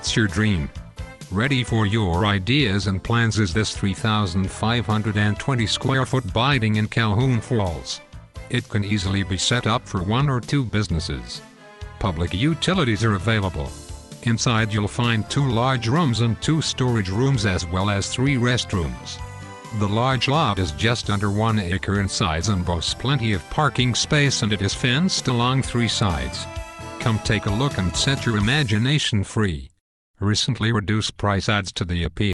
It's your dream. Ready for your ideas and plans is this 3,520 square foot building in Calhoun Falls. It can easily be set up for 1 or 2 businesses. Public utilities are available. Inside you'll find 2 large rooms and 2 storage rooms as well as 3 restrooms. The large lot is just under 1 acre in size and boasts plenty of parking space, and it is fenced along 3 sides. Come take a look and set your imagination free. Recently reduced price adds to the appeal.